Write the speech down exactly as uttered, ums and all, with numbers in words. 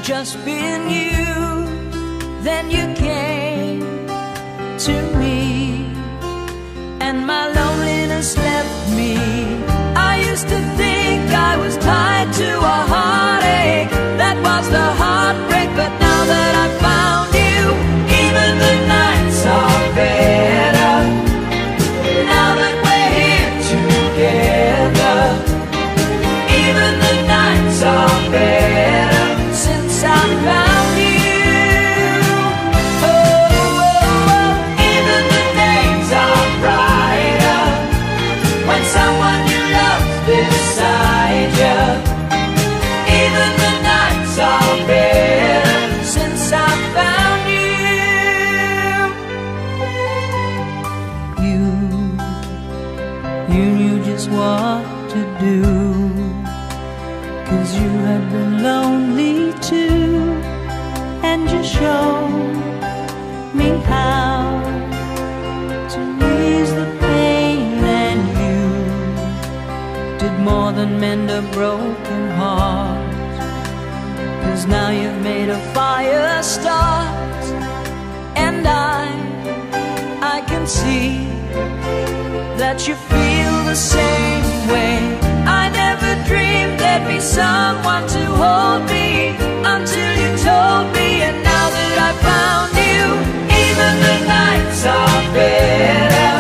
just been you. Then you came to me, and my loneliness left me. I used to think I was tied to a heartache. That was the heartbreak, but now that I found you, even the nights are better. Now that we're here together, even the nights are better since I found you. Oh, oh, oh. Even the days are brighter when someone you love's beside you. Even the nights are better since I found you. You, you knew just what to do, 'cause you have been lonely too, and you showed me how to ease the pain. And you did more than mend a broken heart, 'cause now you've made a fire start. And I, I can see that you feel the same way. I never dreamed there'd be someone to hold me until you told me. And now that I found you, even the nights are better.